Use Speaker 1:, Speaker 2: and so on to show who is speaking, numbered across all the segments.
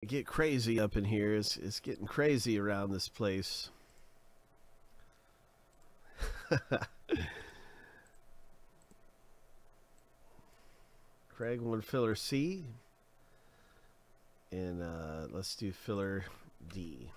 Speaker 1: get crazy up in here. It's getting crazy around this place. Craig won filler C. And let's do filler D.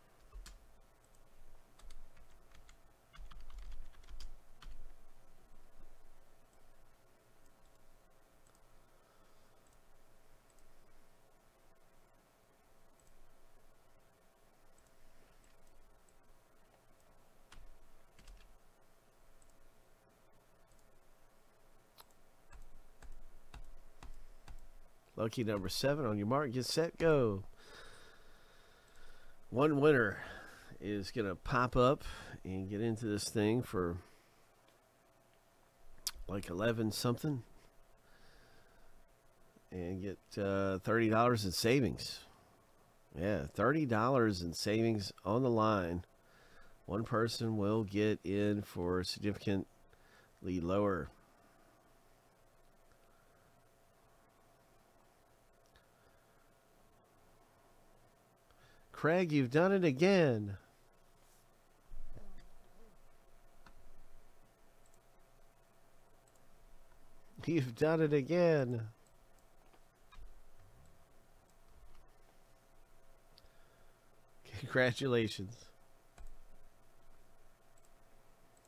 Speaker 1: Lucky number 7 on your mark, get set, go. One winner is going to pop up and get into this thing for like 11 something and get $30 in savings. Yeah, $30 in savings on the line. One person will get in for significantly lower. Craig, you've done it again. You've done it again. Congratulations.